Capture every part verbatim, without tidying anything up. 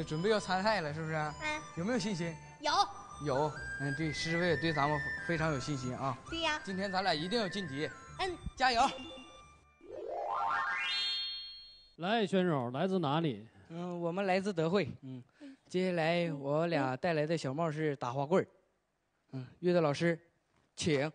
准备要参赛了，是不是？ 嗯。 有没有信心？ 有。 有。嗯，对，师傅也对咱们非常有信心啊。 对呀。 今天咱俩一定要晋级。 嗯。 加油！ 来，选手来自哪里？ 嗯，我们来自德惠。嗯，接下来我俩带来的小帽是打花棍儿。嗯，乐队老师，请。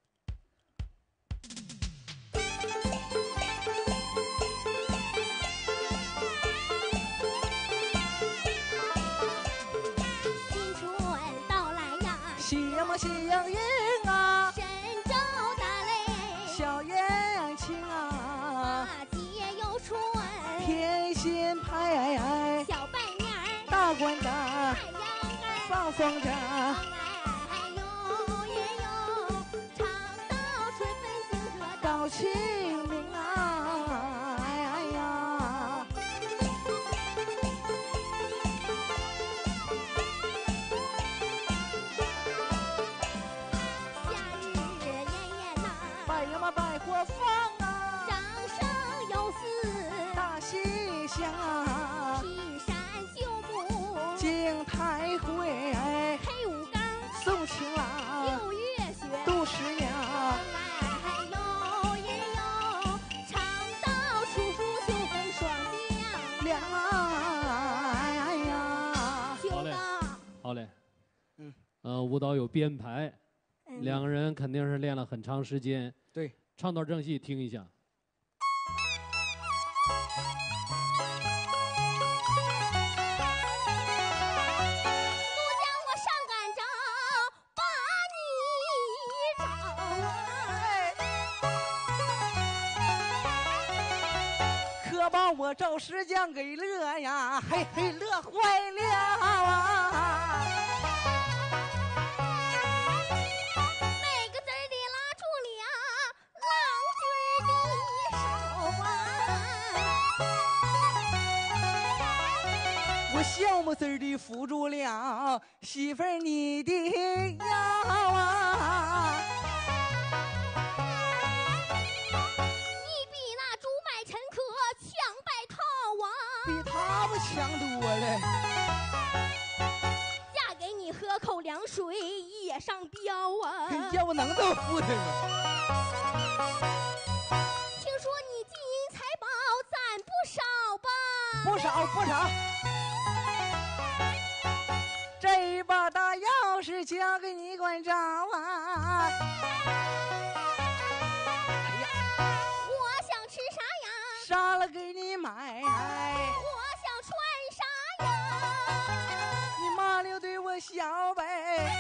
新春到来呀， 喜呀嘛喜洋洋啊， 神州大雷， 小燕青啊， 八节有春， 天心牌， 小拜年儿， 大关大， 太阳儿， 放风筝。 哎呦耶呦，唱到春分庆贺到清明啊，哎呀！ 夏日炎炎呐， 百呀嘛百花放啊， 掌声有四， 大喜祥啊， 劈山救母， 景台会， 黑五更， 送情郎， 六月雪， 杜十娘。 哎呦耶呦，唱到处处秋分双响亮啊，哎呀！ 好嘞秋到， 好嘞。 嗯， 呃，舞蹈有编排， 嗯两个人肯定是练了很长时间。 对， 唱段正戏听一下。 怒将我上赶着把你找， 可把我赵石匠给乐呀，嘿嘿，乐坏了啊！ 每个字儿里拉住了郎君的手啊， 我笑么滋儿的扶住了媳妇儿你的腰啊！ 你比那朱买臣可强百套啊， 比他们强多了。 嫁给你喝口凉水也上标啊！ 要不能这么富的吗？ 听说你金银财宝攒不少吧？ 不少不少。这一把大钥匙交给你管着啊！哎呀， 我想吃啥呀？ 杀了给你买。 我想穿啥呀？ 你妈溜对我笑呗。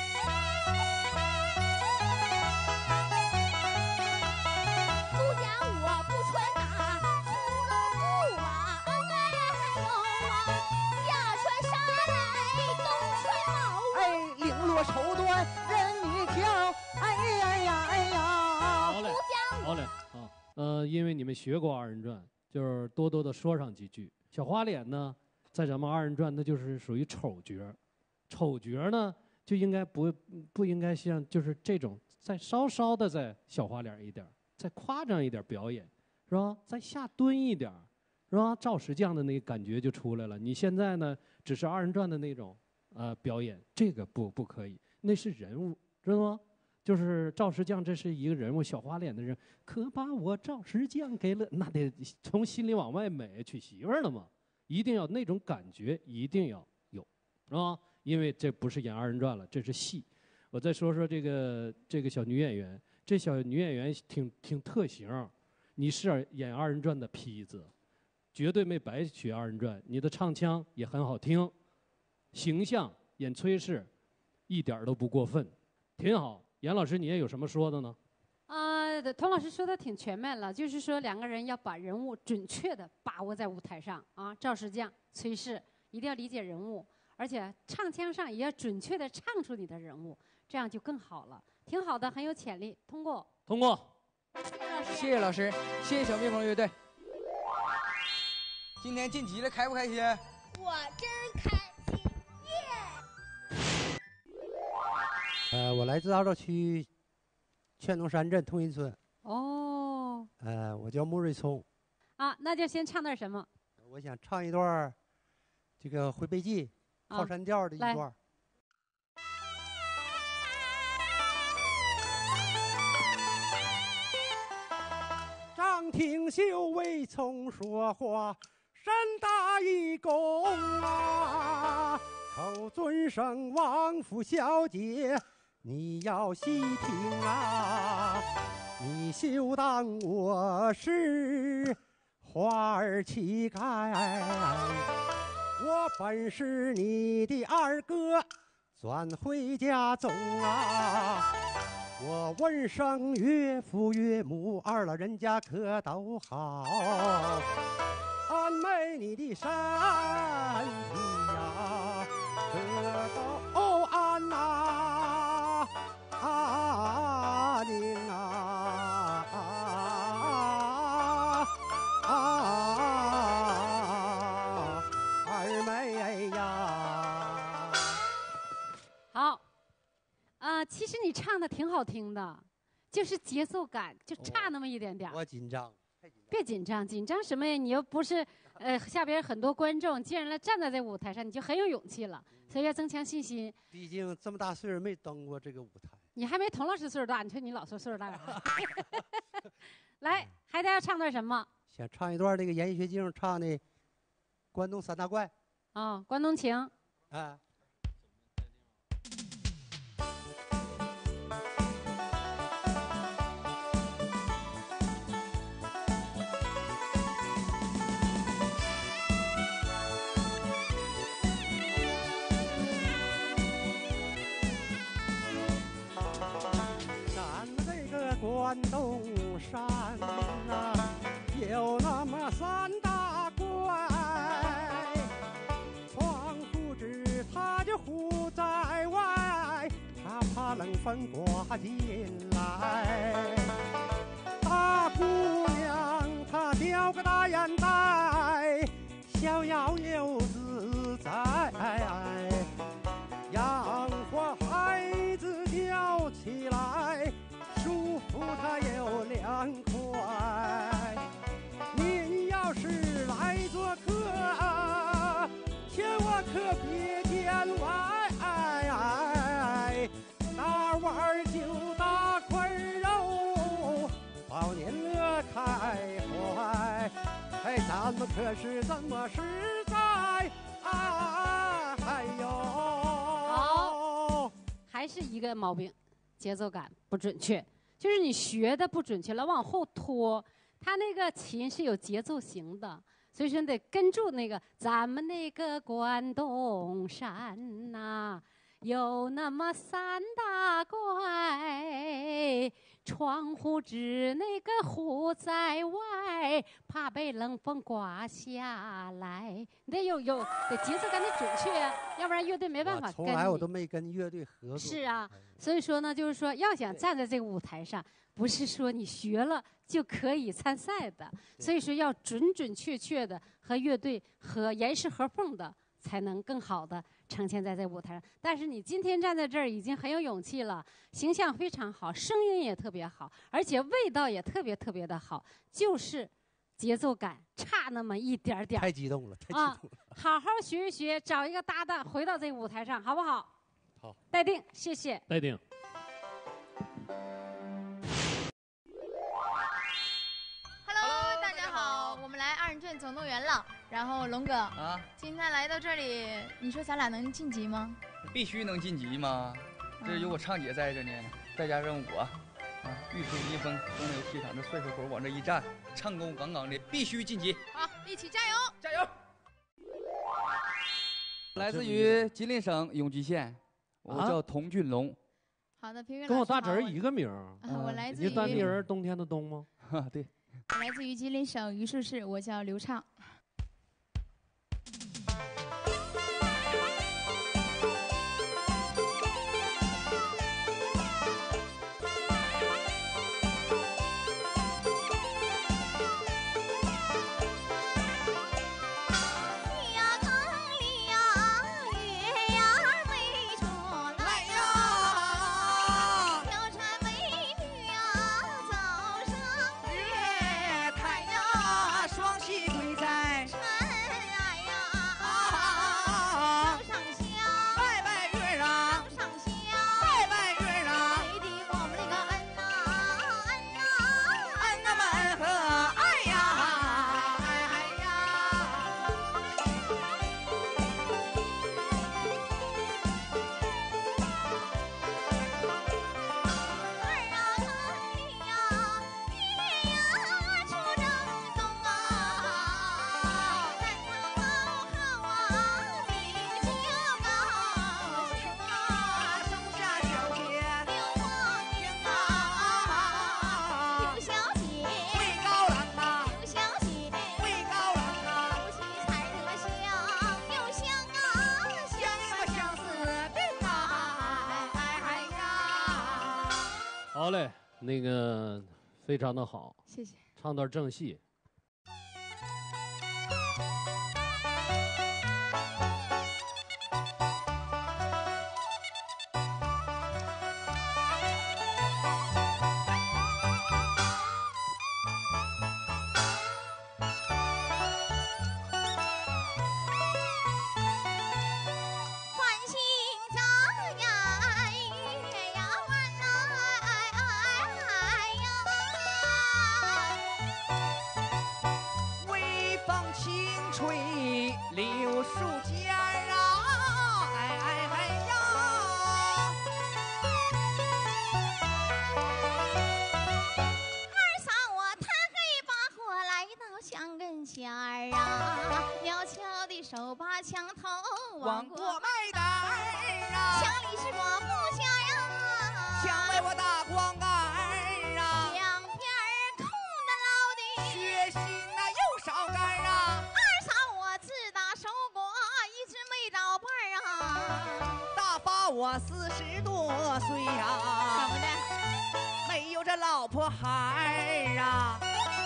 不讲我不穿哪出了布啊，哎呦啊，夏穿纱来，冬穿毛啊。 哎，绫罗绸缎任你挑。哎呀呀哎呀！ 好嘞，好嘞啊。呃，因为你们学过二人转，就是多多的说上几句。小花脸呢，在咱们二人转那就是属于丑角，丑角呢就应该不不应该像就是这种再稍稍的再小花脸一点，再夸张一点表演，是吧？再下蹲一点，是吧？赵石匠的那个感觉就出来了。你现在呢，只是二人转的那种呃表演，这个不不可以，那是人物，知道吗？就是赵石匠，这是一个人物，小花脸的人，可把我赵石匠给了，那得从心里往外美，娶媳妇儿了嘛，一定要那种感觉，一定要有，是吧？因为这不是演二人转了，这是戏。我再说说这个这个小女演员，这小女演员挺挺特型，你是演二人转的坯子，绝对没白学二人转，你的唱腔也很好听，形象演崔氏一点都不过分，挺好。严老师，你也有什么说的呢？ 啊、呃，童老师说的挺全面了，就是说两个人要把人物准确的把握在舞台上啊。赵石匠、崔氏一定要理解人物，而且唱腔上也要准确的唱出你的人物，这样就更好了，挺好的，很有潜力。通过， 通过。 谢谢老师，谢谢小蜜蜂乐队。今天晋级了，开不开心？ 我真开心耶！ 呃，我来自澳洲区劝东山镇通阴村。 哦。 呃，我叫穆瑞聪。 啊，那就先唱段什么？ 我想唱一段这个回北记靠山调的一段。啊张廷秀为从说话，身大一躬啊！口尊声王府小姐，你要细听啊！你休当我是花儿乞丐，我本是你的二哥，转回家中啊！我问声岳父岳母，二老人家可都好？安慰你的身体呀，可都安呐？啊宁啊啊啊二妹呀！ 好。啊、呃，其实你唱的挺好听的，就是节奏感就差那么一点点。 我紧张， 别紧张，紧张什么呀？你又不是，呃，下边很多观众，既然来站在这舞台上，你就很有勇气了，所以要增强信心。 毕竟这么大岁数没登过这个舞台。 你还没童老师岁数大，你说你老说岁数大干啥？来，还得要唱段什么？ 想唱一段那个严学静唱的《关东三大怪》。 啊、哦，关东情。 啊。关东山呐、啊，有那么三大怪，窗户纸它就糊在外，他怕冷风刮进来。大姑娘她叼个大烟袋，逍遥又自在，养活孩子吊起来。舒服它又凉快，您要是来做客，千万可别见外。大碗就大块肉，保您乐开怀。哎，咱们可是这么实在。哎呦， 好，还是一个毛病。节奏感不准确，就是你学的不准确，老往后拖。它那个琴是有节奏型的，所以说你得跟住那个咱们那个关东山呐、啊，有那么三大怪，窗户纸那个糊在外，怕被冷风刮下来。你得有有得节奏感得准确呀、啊，要不然乐队没办法跟你。 从来我都没跟乐队合作。 是啊，所以说呢，就是说要想站在这个舞台上，不是说你学了就可以参赛的，所以说要准准确确的和乐队和严丝合缝的，才能更好的呈现在这舞台上。但是你今天站在这儿已经很有勇气了，形象非常好，声音也特别好，而且味道也特别特别的好，就是节奏感差那么一点点。 太激动了，太激动了！ 啊、好好学一学，找一个搭档回到这个舞台上，好不好？ 好， 待定，谢谢。 待定。 Hello， 大家好，我们来二人转总动员了。然后龙哥啊，今天来到这里，你说咱俩能晋级吗？ 必须能晋级吗？这有我畅姐在这呢，再加上我，啊，玉树临风，风流倜傥的帅小伙往这一站，唱功杠杠的，必须晋级。 好，一起加油！ 加油！来自于吉林省永吉县，我叫童俊龙。 好的，评委跟我大侄儿一个名儿。 我来自于你单立人冬天的冬吗？ 哈，对。 我来自于吉林省榆树市，我叫刘畅。 双喜归在好嘞，那个非常的好， 谢谢。 唱段正戏。 柳树尖儿啊，哎哎哎呀！ 二嫂，我贪黑把火来到墙跟前儿啊，悄悄地手把枪头往过迈胆儿啊， 墙里是寡妇家呀， 墙外我大光杆儿啊， 两边儿空着老的血腥啊又少干啊。 二嫂，我自打守过一直没找伴儿啊， 大发我四十多岁呀， 怎么的？ 没有这老婆孩儿啊。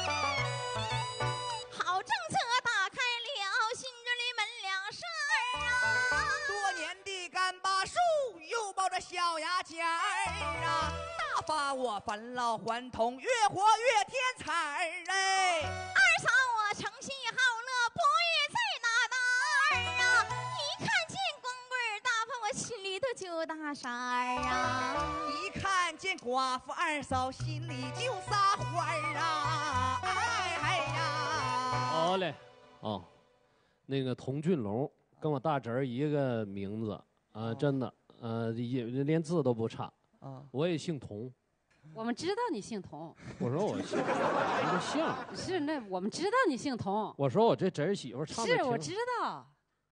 好政策打开了心中的门两扇儿啊， 多年的干巴树又抱着小牙尖儿啊，大发我返老还童，越活越添彩儿哎。 二嫂，我诚心好乐，不愿再拿大儿啊，一看见光棍儿大发，我心里头就大傻儿啊， 一看见寡妇二嫂，心里就撒欢儿啊！哎哎呀！ 好嘞，哦，那个童俊龙跟我大侄儿一个名字啊、呃，真的，呃，也连字都不差。 啊， 我也姓童。 我们知道你姓童。 我说我姓一个姓。 是那我们知道你姓童。 我说我这侄儿媳妇唱的是我知道。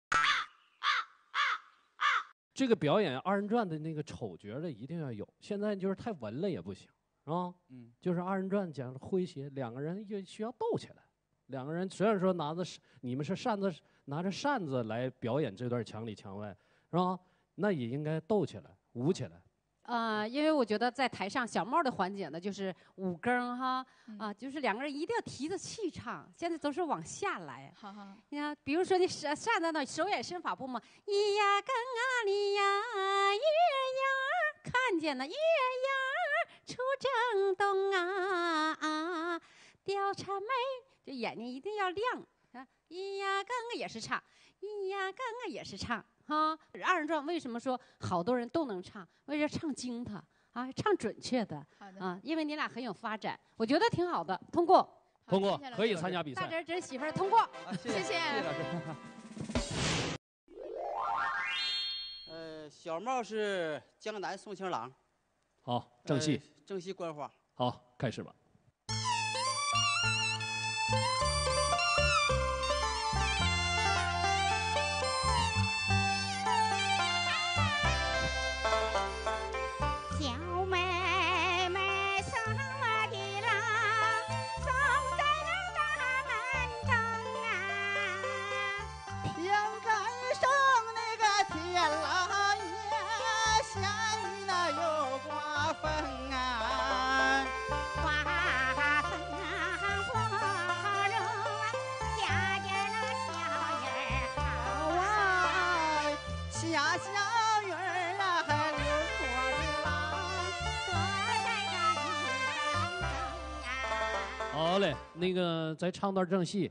这个表演二人转的那个丑角的一定要有，现在就是太文了也不行啊。嗯，就是二人转讲诙谐，两个人也需要斗起来。两个人虽然说拿着你们是扇子拿着扇子来表演这段墙里墙外，是吧？那也应该斗起来，舞起来。 呃，因为我觉得在台上小帽的环节呢，就是五更哈，啊、呃，就是两个人一定要提着气唱，现在都是往下来。 好好， 你看，比如说你扇扇在那手眼身法步嘛，咿呀更啊哩呀，月牙看见了月牙出正东啊啊，貂蝉眉，就眼睛一定要亮啊，咿呀更啊也是唱，咿呀更啊也是唱。哈，二人转为什么说好多人都能唱？为了唱精他啊，唱准确的。 好的啊，因为你俩很有发展，我觉得挺好的，通过。 通过，可以参加比赛。 大侄侄媳妇儿通过， 啊、谢谢谢谢谢老师。 呃，小帽是江南宋情郎。 好，正戏。 呃、正戏观花。 好，开始吧。好嘞，那个再唱段正戏。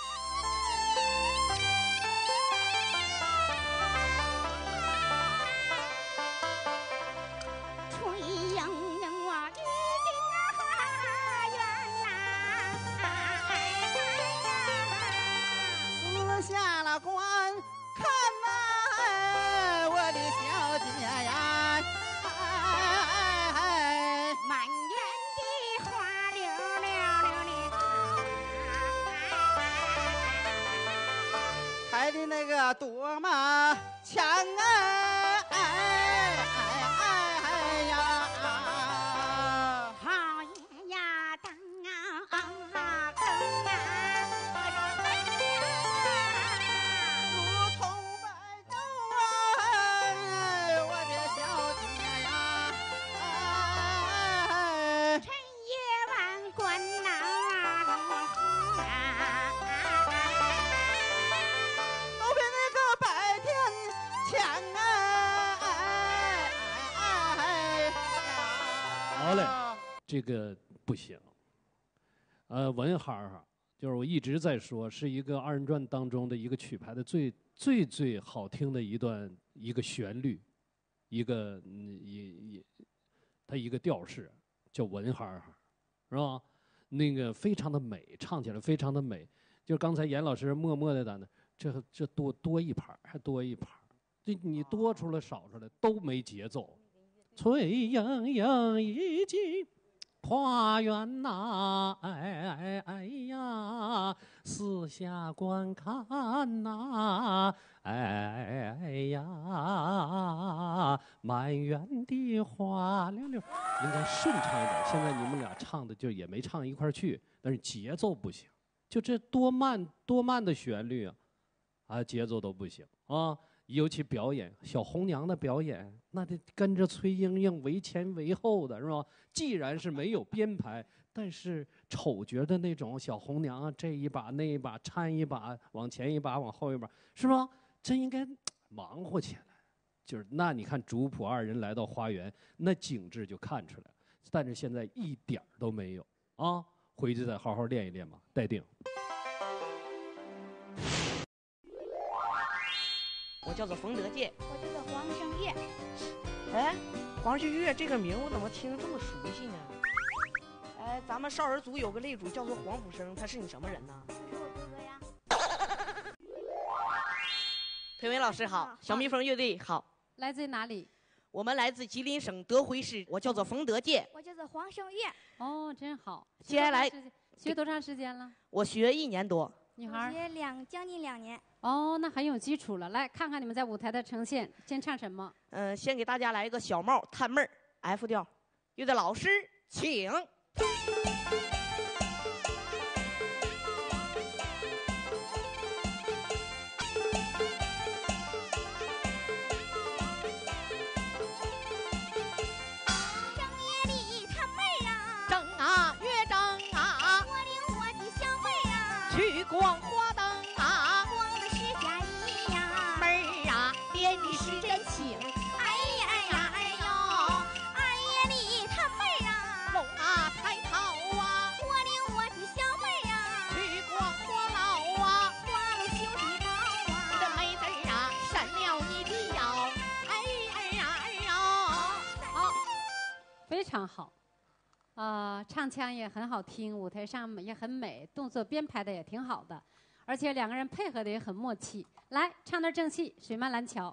春莺莺我遇见花园呐， 撕下了关，看呐，我的小姐呀，哎， 满园的花柳柳柳柳。 开的那个多么强啊！哎哎哎哎呀！ 好爷呀，当啊更啊， 如同白昼啊，我的小姐呀！ 这个不行。呃，文哈儿就是我一直在说，是一个二人转当中的一个曲牌的最最最好听的一段一个旋律，一个嗯一一它一个调式叫文哈儿，是吧？那个非常的美，唱起来非常的美。就刚才严老师默默的打的，这这多多一盘还多一盘，这你多出来少出来都没节奏。翠莺莺已进花园呐，哎哎哎呀，四下观看呐，哎哎呀，满园的花溜溜，应该顺畅一点。现在你们俩唱的就也没唱一块儿去，但是节奏不行，就这多慢多慢的旋律啊，啊，节奏都不行啊。尤其表演小红娘的表演，那得跟着崔莺莺为前为后的是吧？既然是没有编排，但是丑角的那种小红娘啊，这一把那一把搀一把，往前一把往后一把，是吧？真应该忙活起来。就是那你看主仆二人来到花园，那景致就看出来了。但是现在一点儿都没有啊！回去再好好练一练吧，待定。 我叫做冯德健， 我叫做黄胜月。 哎，黄旭月这个名我怎么听着这么熟悉呢？哎，咱们少儿组有个擂主叫做黄甫生，他是你什么人呢？ 他是我哥哥呀。 裴伟老师好，小蜜蜂乐队好。 来自于哪里？ 我们来自吉林省德辉市，我叫做冯德健。 我叫做黄胜月。 哦，真好。 接下来学多长时间了？ 我学一年多。 女孩学两将近两年。 哦，那很有基础了。来看看你们在舞台的呈现，先唱什么？ 嗯、呃，先给大家来一个小帽探妹儿 F 调，乐队老师请。 去逛花灯啊， 逛的是假意呀， 妹儿啊，编的是真情。 哎呀哎呀哎呦，二夜里他妹儿啊， 龙啊抬头啊， 我领我的小妹儿啊， 去逛花楼啊， 花楼绣的高啊， 你的妹子儿啊，闪了你的腰，哎哎呀哎呦， 好，非常好。啊、呃，唱腔也很好听，舞台上也很美，动作编排的也挺好的，而且两个人配合的也很默契。来，唱段正戏《水漫蓝桥》。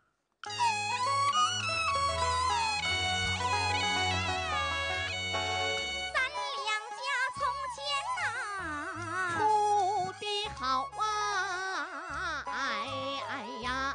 咱两家从前呐， 处的好啊，哎哎呀。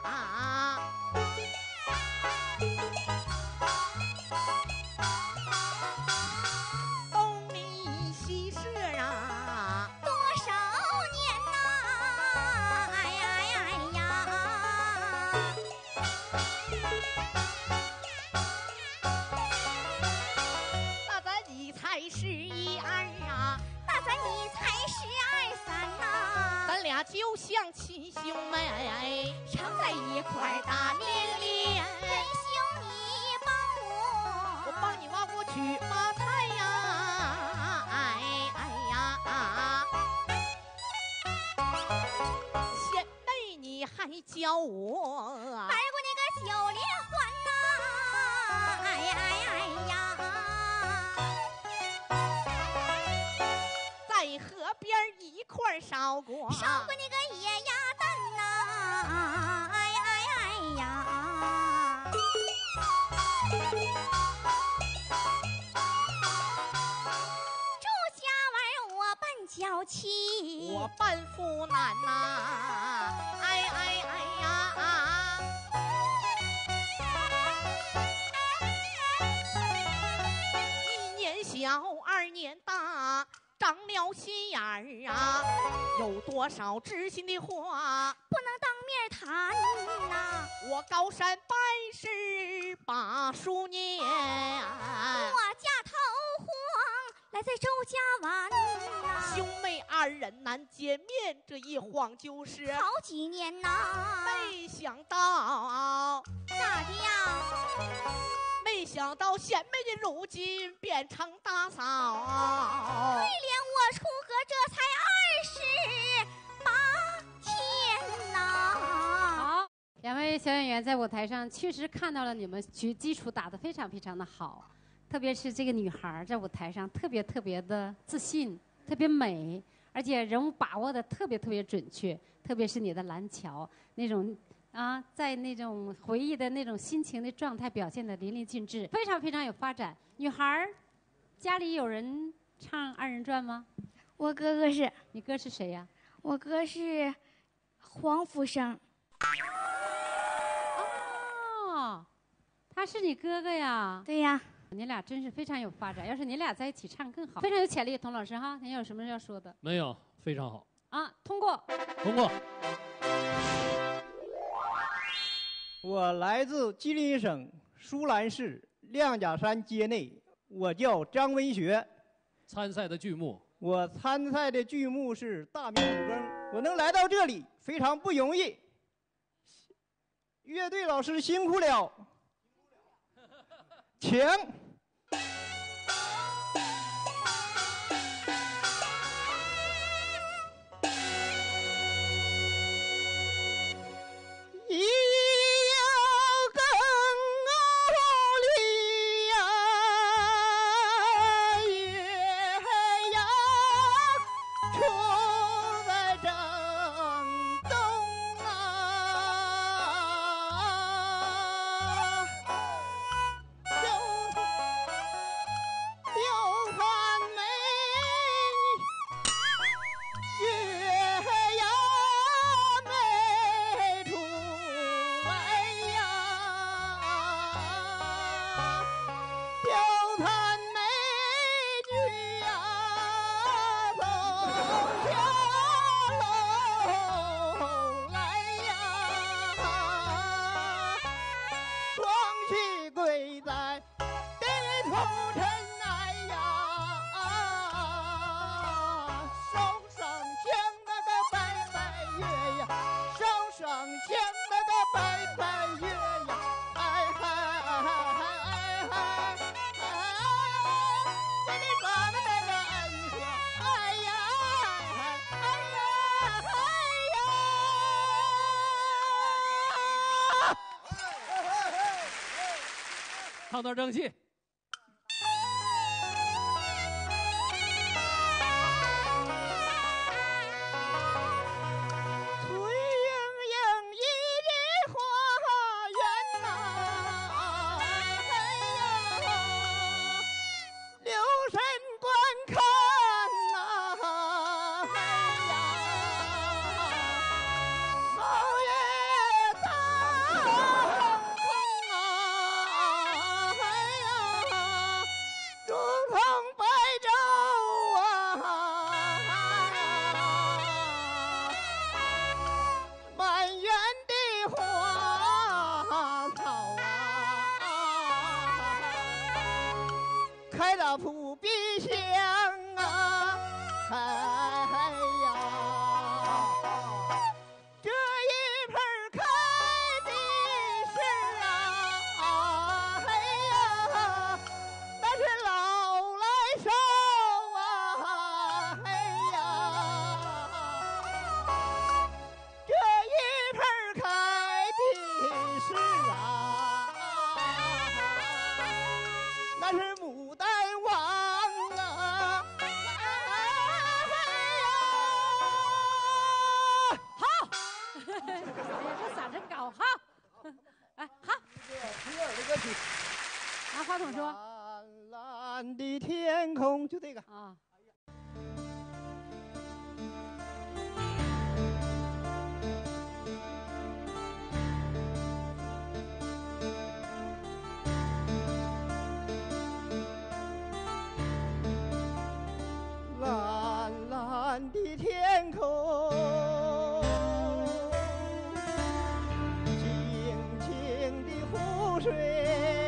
就像亲兄妹， 常在一块儿大连连。仁兄，你帮我， 我帮你挖过去挖菜呀，哎哎呀！先辈你还教我玩过那个九连环呐，哎呀哎呀！ 在河边一块烧过， 烧过那个野鸭蛋呐，哎呀哎呀！住家玩我扮娇妻， 我扮妇男呐，哎哎哎呀！一年小，二年大。长了心眼儿啊，有多少知心的话不能当面谈呐。 我高山拜师把书念， 我家逃荒来在周家玩呐。 兄妹二人难见面，这一晃就是好几年呐。 没想到咋的呀？ 没没想到贤妹的如今变成大嫂。 对联我出阁这才二十八天呐。 好，两位小演员在舞台上确实看到了你们基基础打得非常非常的好，特别是这个女孩在舞台上特别特别的自信，特别美，而且人物把握的特别特别准确，特别是你的蓝桥那种。啊，在那种回忆的那种心情的状态表现的淋漓尽致，非常非常有发展。女孩儿，家里有人唱二人转吗？ 我哥哥是。 你哥是谁呀？ 我哥是黄福生。 哦，他是你哥哥呀？ 对呀。 你俩真是非常有发展，要是你俩在一起唱更好，非常有潜力。童老师哈，您有什么要说的？ 没有，非常好。 啊，通过。 通过。 我来自吉林省舒兰市亮甲山街内，我叫张文学。 参赛的剧目， 我参赛的剧目是《大明五更》。我能来到这里非常不容易，乐队老师辛苦了，请。一唱段正戏。 就这个啊。 蓝蓝的天空，清清的湖水。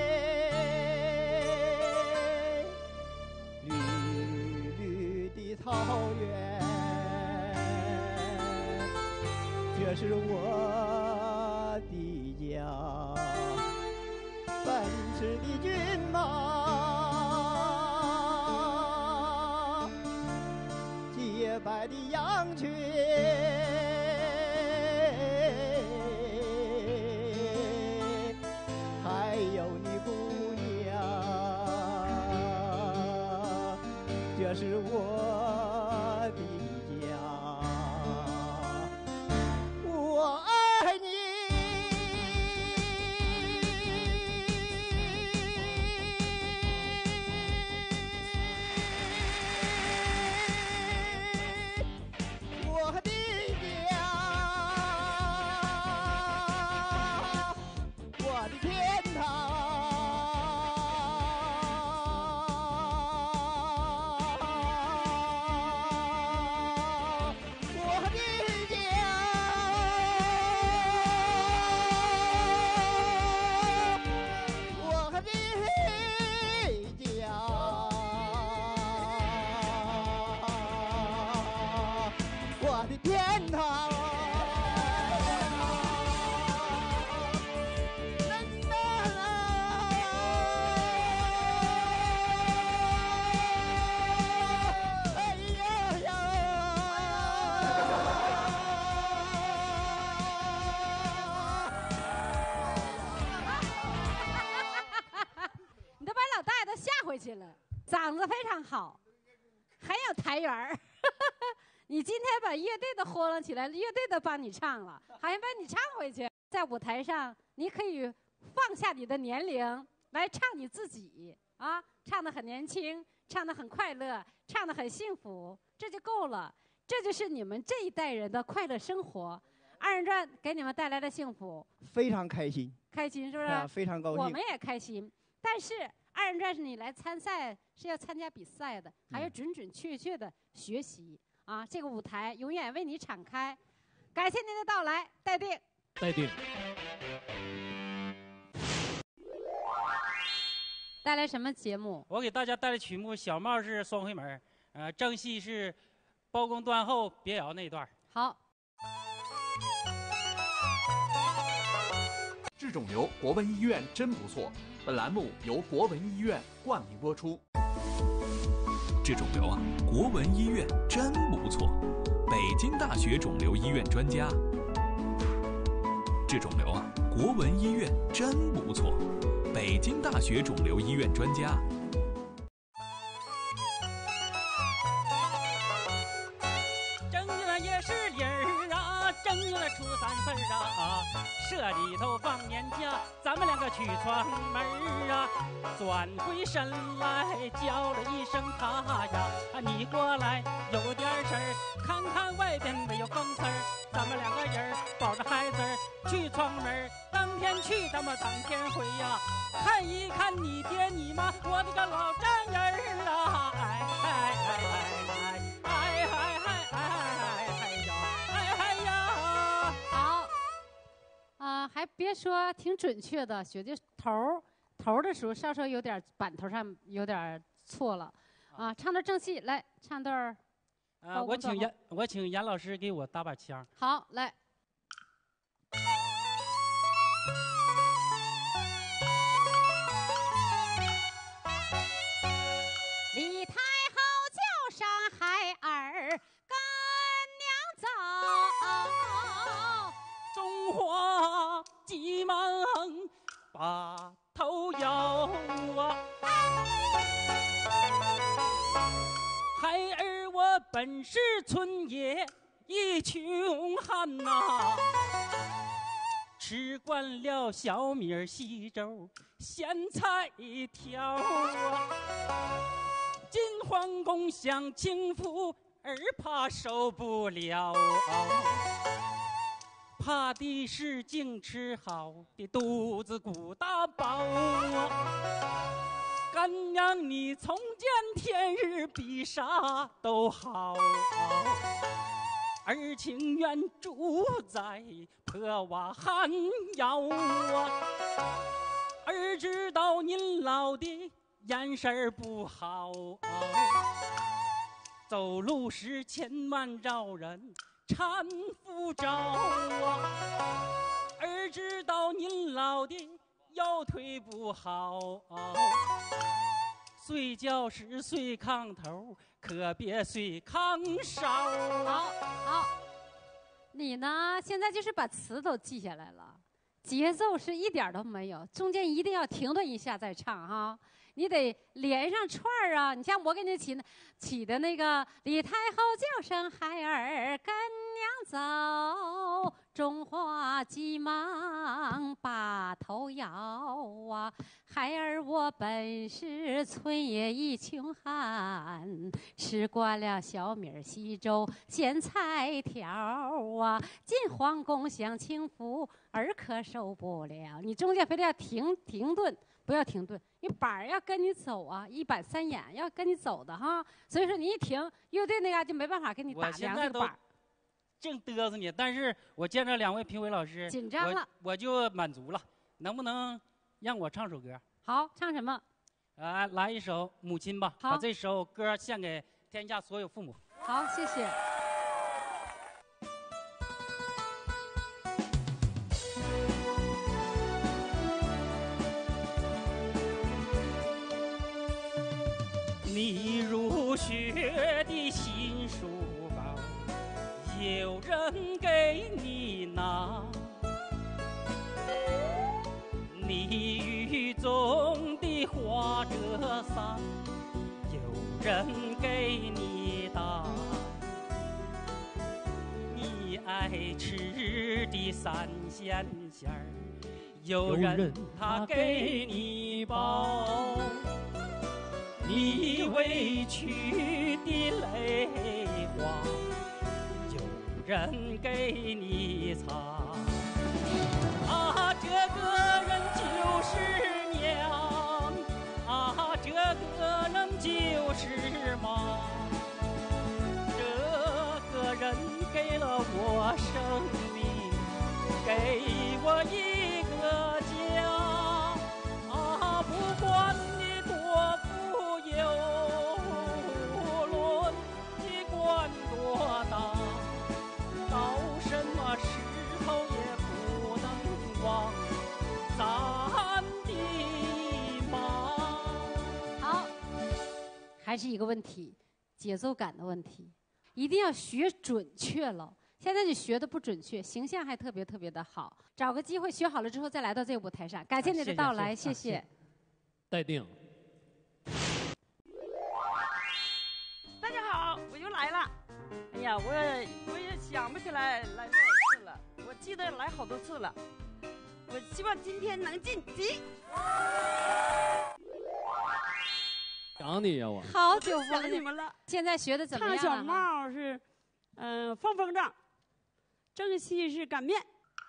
草原，这是我的家，本是是的骏马，洁白的羊群，还有你姑娘，这是我的家，我爱你。 回去了，嗓子非常好，很有台缘儿。你今天把乐队都豁楞起来，乐队都帮你唱了，好像把你唱回去。在舞台上，你可以放下你的年龄来唱你自己啊，唱得很年轻，唱得很快乐，唱得很幸福，这就够了。这就是你们这一代人的快乐生活。二人转给你们带来的幸福， 非常开心， 开心是不是？ 啊，非常高兴。 我们也开心，但是。二人转是你来参赛，是要参加比赛的，还要准准确确的学习、嗯、啊！这个舞台永远为你敞开。感谢您的到来，待定。 待定。 带来什么节目？ 我给大家带来曲目《小帽是双回门》，呃，正戏是包公断后别窑那段。 好。 治肿瘤国文医院真不错。本栏目由国文医院冠名播出。 治肿瘤啊，国文医院真不错。北京大学肿瘤医院专家。治肿瘤啊，国文医院真不错。北京大学肿瘤医院专家。 正月也是理儿啊，正月初三份啊，社里头放年假，咱们两个去闯门啊。转回身来叫了一声他呀，你过来有点事儿，看看外边没有风丝儿。咱们两个人抱着孩子去闯门，当天去咱们当天回呀，看一看你爹你妈，我的个老丈人儿啊！哎哎哎哎哎哎哎哎哎呀哎哎呀！ 好，啊、呃，还别说，挺准确的，学的头儿头儿的时候稍稍有点板头上有点错了，啊，唱段正戏来，唱段。 啊，我请严，我请严老师给我打把腔。 好，来。李太后叫上孩儿跟娘走， 中华急忙把头摇啊。孩儿我本是村野一穷汉呐、啊，吃惯了小米稀粥咸菜条啊。进皇宫享清福，儿怕受不了，怕的是净吃好的肚子鼓大包啊。干娘你从见天日比啥都好，儿情愿住在破瓦寒窑啊。儿知道您老的眼神不好，走路时千万招人搀扶着啊。儿知道您老的腰腿不好。睡觉时睡炕头，可别睡炕梢。 好，好，你呢？现在就是把词都记下来了，节奏是一点都没有，中间一定要停顿一下再唱哈。你得连上串儿啊！你像我给你起起的那个“李太后叫声孩儿跟娘走，中华急忙把头摇啊！孩儿我本是村野一穷汉，吃惯了小米稀粥咸菜条啊！进皇宫享清福，儿可受不了。你中间非得要停停顿。不要停顿，因为板儿要跟你走啊，一板三眼要跟你走的哈。所以说你一停，乐队那嘎就没办法给你打两个板儿。 正嘚瑟你，但是我见着两位评委老师， 紧张了， 我, 我就满足了。能不能让我唱首歌？ 好，唱什么？ 啊，来一首《母亲》吧。 好， 把这首歌献给天下所有父母。 好，谢谢。 你入学的新书包，有人给你拿；你雨中的花折伞，有人给你打；你爱吃的三鲜馅儿，有人他给你包。你委屈的泪花，有人给你擦。啊，这个人就是娘，啊，这个人就是妈，这个人给了我生命，给我一个家。啊，不管你多富有，无论你官多大，到什么时候也不能忘咱的妈。 好，还是一个问题，节奏感的问题，一定要学准确了。现在你学的不准确，形象还特别特别的好。找个机会学好了之后再来到这个舞台上。感谢你的到来，谢谢。 待定。 大家好，我又来了。哎呀，我我也想不起来来多少次了，我记得来好多次了。我希望今天能晋级。 想你呀，我。 好久不想你们了。 现在学的怎么样？ 唱小帽是，嗯、呃，放风筝，正戏是擀面。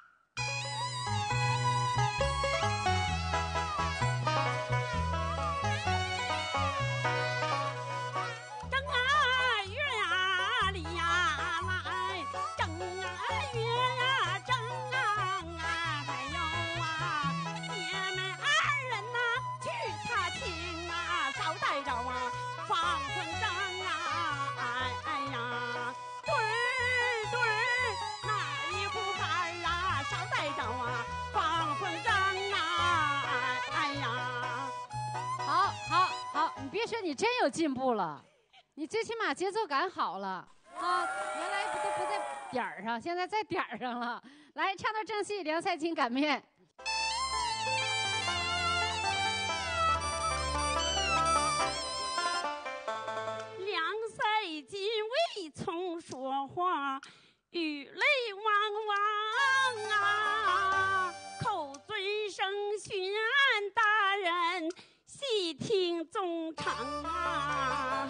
别说你真有进步了，你最起码节奏感好了啊！原来不都不在点儿上，现在在点儿上了。来，唱段正戏《凉菜青擀面》。 凉菜几位从说话，语泪汪汪啊，口尊声询大人。细听衷肠啊！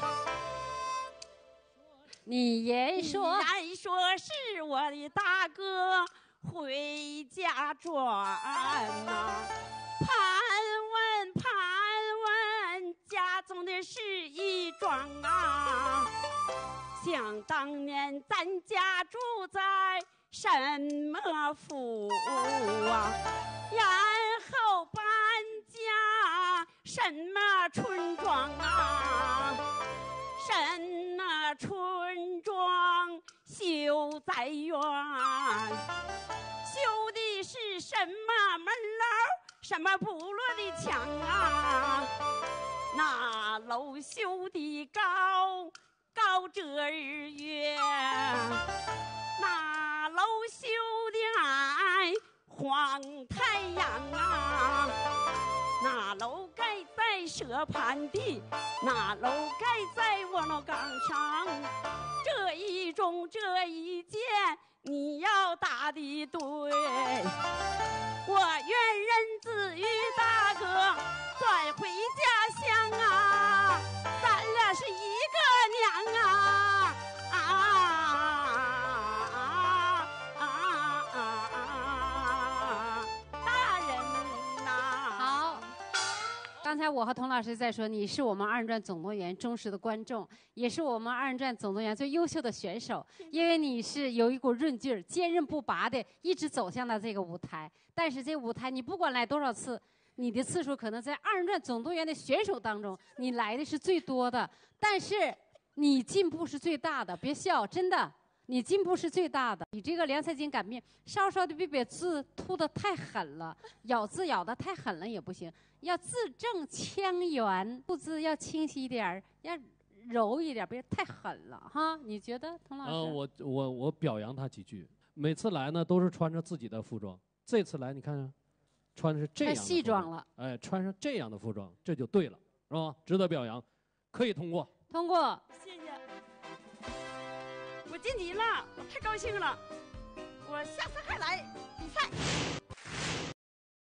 你言说， 你言说是我的大哥回家转呐、啊，盘问盘问家中的事一桩啊！想当年咱家住在什么府啊？然后搬家什么村庄啊？什么村庄修在院？修的是什么门楼？ 什么部落的墙啊？那楼修的高高遮日月，那楼修的矮晃太阳啊。那楼盖在蛇盘地，那楼盖在我那岗上。这一中这一箭，你要打的对。我愿认子与大哥转回家乡啊，咱俩是一个娘啊啊啊啊啊啊！大人呐！ 好，刚才我和童老师在说，你是我们二人转总动员忠实的观众，也是我们二人转总动员最优秀的选手，因为你是有一股韧劲儿，坚韧不拔的一直走向了这个舞台。但是这舞台你不管来多少次，你的次数可能在二人转总动员的选手当中，你来的是最多的，但是你进步是最大的。别笑，真的，你进步是最大的。你这个凉菜筋擀面，稍稍的别别字吐的太狠了，咬字咬的太狠了也不行，要字正腔圆，吐字要清晰一点儿，要柔一点，别太狠了哈。你觉得，童老师？ 嗯，我我我表扬他几句。每次来呢，都是穿着自己的服装。这次来，你看看，穿的是这样的服装， 太西装了。 哎，穿上这样的服装，这就对了，是吧？值得表扬，可以通过。 通过。 谢谢。我晋级了，我太高兴了。